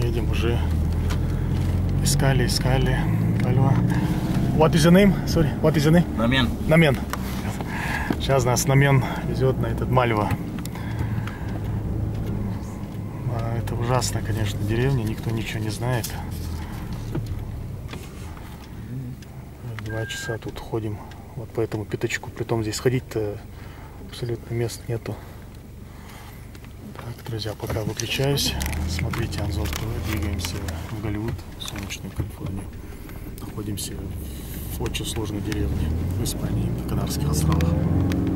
едем уже. Искали. Пальма. What is your name? Sorry, what is your name? Намен. Сейчас нас Намен везет на этот Мальва. Это ужасно, конечно, деревня, никто ничего не знает. 2 часа тут ходим, вот по этому пятачку. Притом здесь ходить-то абсолютно мест нету. Так, друзья, пока выключаюсь. Смотрите Анзор ТВ, двигаемся в Голливуд, в солнечную Калифорнию. Находимся в очень сложной деревне в Испании, на Канарских островах.